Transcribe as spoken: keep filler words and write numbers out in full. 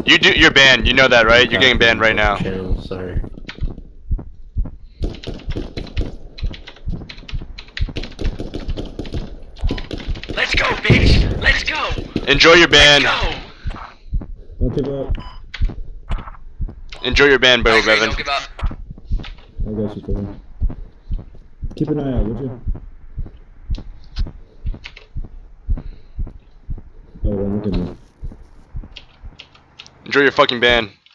You do. You're banned. You know that, right? You're getting banned right now. Channel, sorry. Let's go, bitch! Let's go! Enjoy your ban. Let's go! Don't give up. Enjoy your ban, I bro, agree, Bevan. don't give up. I got you, Kevin. Keep an eye out, would you? Oh, don't look at me. Enjoy your fucking ban.